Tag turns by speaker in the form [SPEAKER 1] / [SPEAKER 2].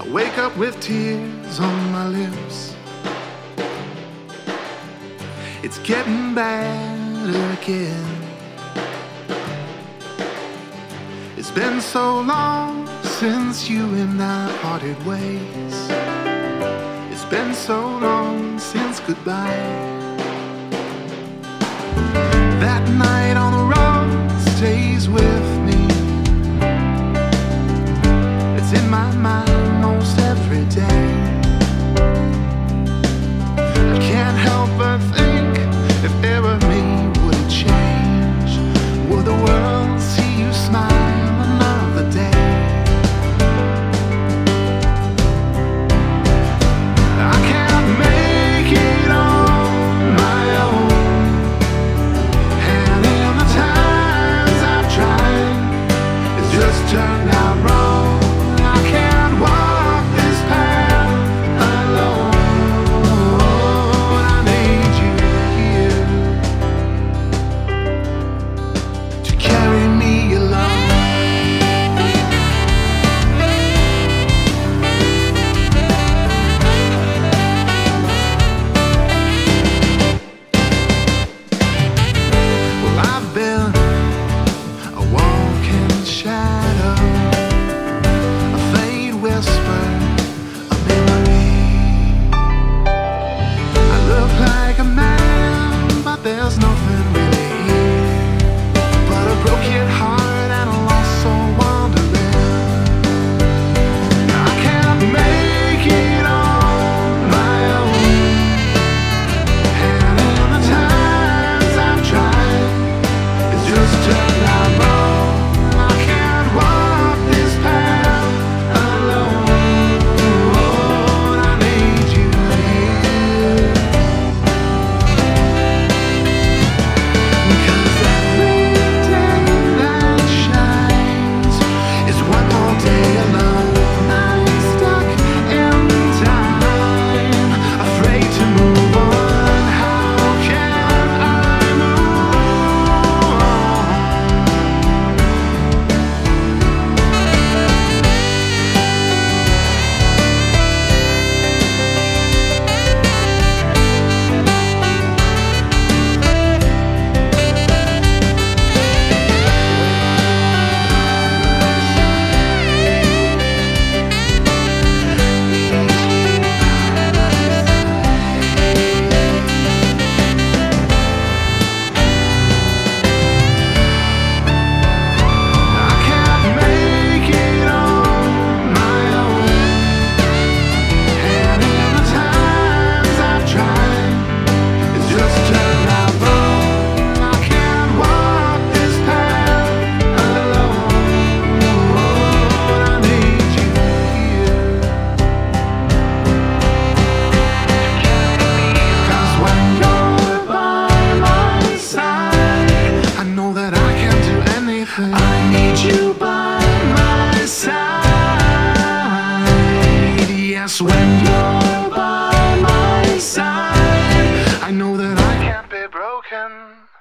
[SPEAKER 1] wake up with tears on my lips. It's getting bad again. It's been so long since you and I parted ways. It's been so long since goodbye. That night on the road stays with me. It's in my mind most every day. I can't help but think, if ever me would it change, would the world see you smile another day? I can't make it on my own, and in the times I've tried, it's just turned out wrong. I can't walk this path alone. I need you here to carry me along. Well, I've been a walking shadow, a faint whisper, a memory. I look like a man, but there's nothing really here but a broken heart and a lost soul wandering. I can't make it on my own, and in the times I've tried, it's just turned out wrong. I can't walk this path alone. I need you here, 'cause every day that shines is one more day alone. I'm stuck in time, afraid to move on. How can I move on? I can't make it on my own, and in the times I've tried, it's just turned out wrong. I can't walk this path alone. I need you here, 'cause when you're by my side, I know that I can do anything. I need you by my side. Yes, when you're by my side, I know that I can't be broken.